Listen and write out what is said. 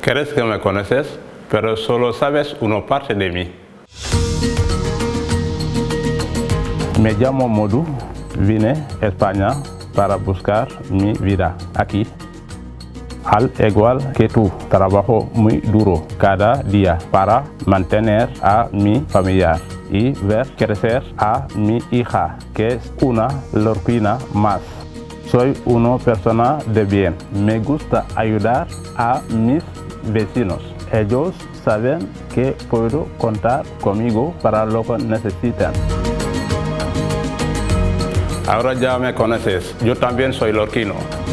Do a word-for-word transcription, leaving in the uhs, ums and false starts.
Crees que me conoces, pero solo sabes una parte de mí. Me llamo Modou, vine a España para buscar mi vida aquí. Al igual que tú, trabajo muy duro cada día para mantener a mi familia y ver crecer a mi hija, que es una lorquina más. Soy una persona de bien. Me gusta ayudar a mis vecinos. Ellos saben que puedo contar conmigo para lo que necesitan. Ahora ya me conoces. Yo también soy lorquino.